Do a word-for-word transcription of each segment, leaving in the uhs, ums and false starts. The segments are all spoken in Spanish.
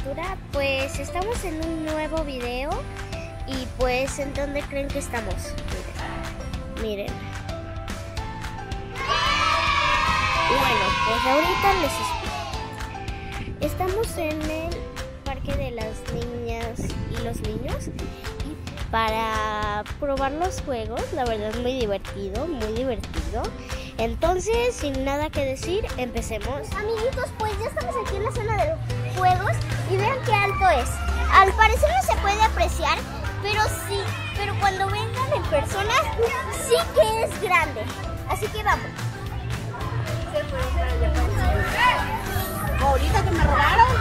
aventura. Pues estamos en un nuevo video. Y pues, ¿en dónde creen que estamos? Miren, miren. Bueno, pues ahorita les explico. Estamos en el parque de las niñas y los niños. Y para probar los juegos, la verdad es muy divertido, muy divertido. Entonces, sin nada que decir, empecemos. Amiguitos, pues ya estamos aquí en la zona de los juegos y vean qué alto es. Al parecer no se puede apreciar, pero sí, pero cuando vengan en persona, sí que es grande. Así que vamos. Ahorita que me robaron,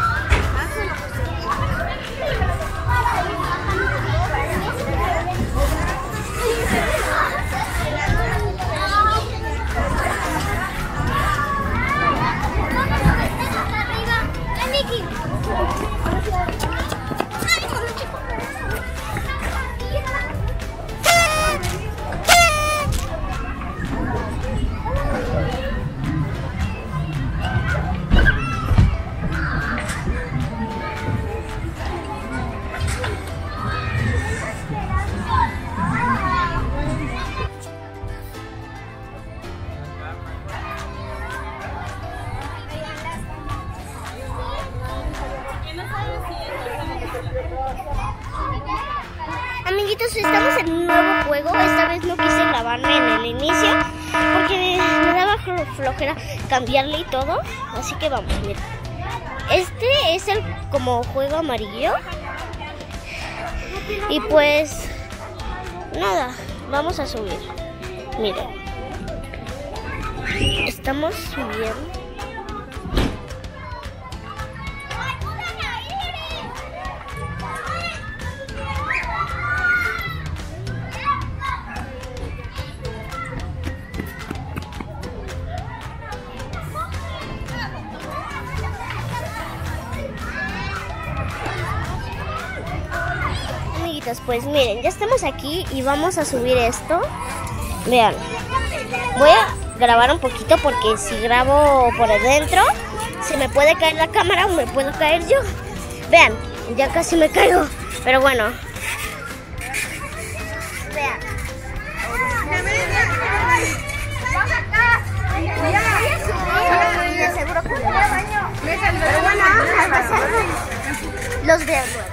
Amiguitos, estamos en un nuevo juego. Esta vez no quise grabarme en el inicio porque me daba flojera cambiarle y todo. Así que vamos, miren. Este es el como juego amarillo. Y pues nada, vamos a subir. Miren, estamos subiendo. Pues miren, ya estamos aquí y vamos a subir esto. Vean, voy a grabar un poquito porque si grabo por adentro se me puede caer la cámara o me puedo caer yo. Vean, ya casi me caigo, pero bueno. Vean. Seguro que pero bueno, al pasar los veo luego.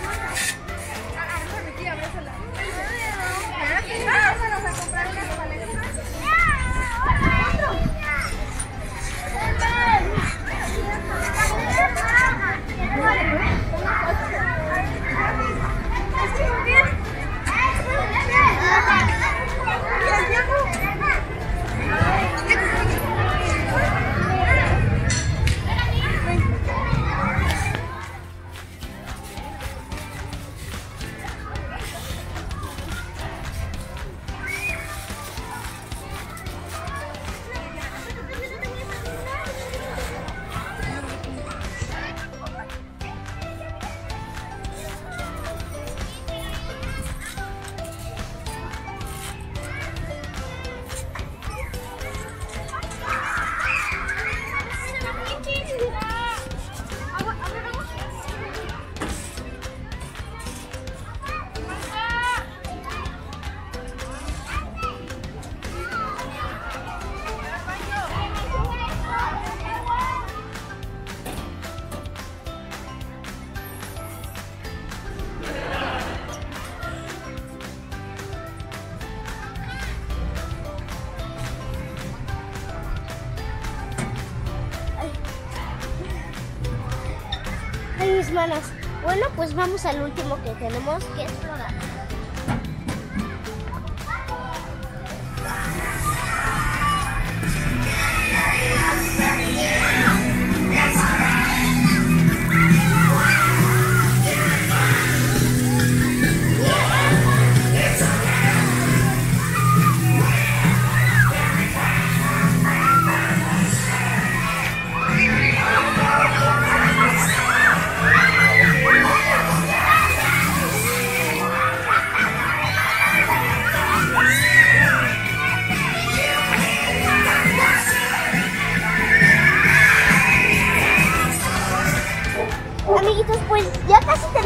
Mis manos. Bueno, pues vamos al último que tenemos que explorar.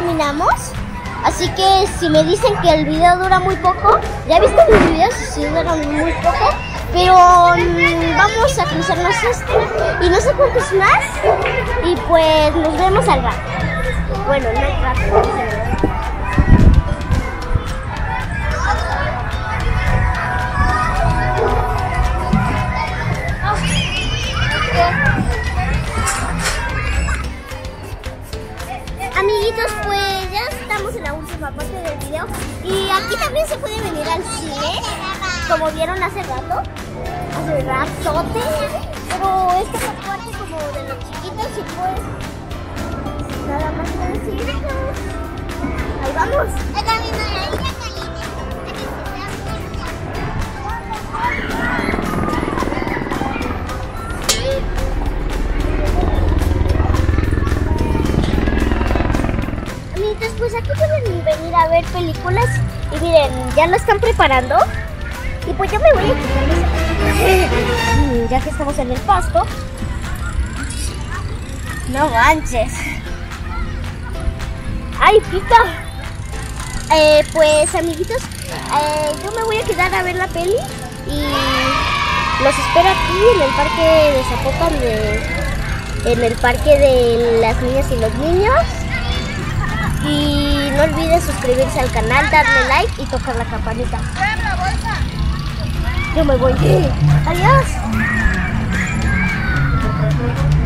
terminamos. Así que si me dicen que el video dura muy poco, ya viste mis videos y sí duran muy poco, pero um, vamos a cruzarnos este y no sé cuántos más. Y pues nos vemos al rato. Bueno, no al rato. Amiguitos, pues ya estamos en la última parte del video y aquí también se puede venir al cine, como vieron hace rato, hace ratote, pero esta es la parte como de los chiquitos y pues nada más que decir. Ahí vamos. El camino de la isla caliente. Pues aquí pueden venir a ver películas y miren, ya lo están preparando y pues yo me voy a quitar ya que estamos en el pasto. No manches. ¡Ay, pica! Eh, pues amiguitos, eh, yo me voy a quedar a ver la peli y los espero aquí en el parque de Zapopan, de, en el parque de las niñas y los niños. Y no olviden suscribirse al canal, darle like y tocar la campanita. Yo me voy. Adiós.